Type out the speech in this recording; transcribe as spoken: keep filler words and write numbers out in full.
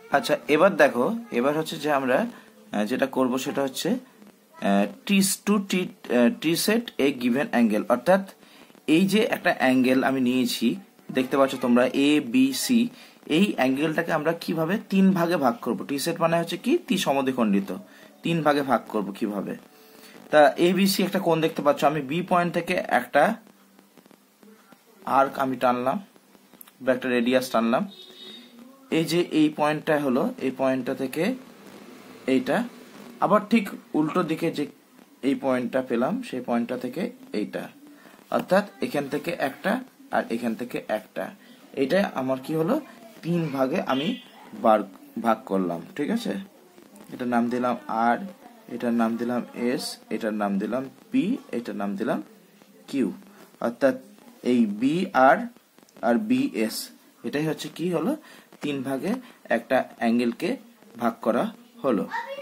আচ্ছা, এবার দেখো, এবার হচ্ছে যে আমরা যেটা করব সেটা হচ্ছে টিস টু টি টি সেট এ গিভেন অ্যাঙ্গেল, অর্থাৎ এই যে একটা অ্যাঙ্গেল আমি নিয়েছি, দেখতে পাচ্ছ তোমরা এ বি সি, এই অ্যাঙ্গেলটাকে আমরা কিভাবে তিন ভাগে ভাগ করব। টি সেট মানে হচ্ছে কি তি সমদ্বিখণ্ডিত, তিন ভাগে ভাগ করব কিভাবে। তা এ বি সি একটা কোণ দেখতে পাচ্ছ, আমি বি পয়েন্ট থেকে একটা আর্ক আমি টানলাম বা একটা রেডিয়াস টানলাম। এই যে এই পয়েন্টটা হলো, এই পয়েন্টটা থেকে এইটা, আবার ঠিক উল্টো দিকে যে এই পয়েন্টটা পেলাম সেই পয়েন্টটা থেকে এইটা, অর্থাৎ এখান থেকে একটা আর এখান থেকে একটা, এটা আমার কি হলো তিন ভাগে আমি বার ভাগ করলাম। ঠিক আছে, এটার নাম দিলাম আর, এটার নাম দিলাম এস, এটার নাম দিলাম পি, এটার নাম দিলাম কিউ, অর্থাৎ এই B R R B S, এটাই হচ্ছে কি হলো তিন ভাগে একটা অ্যাঙ্গেলকে ভাগ করা হলো।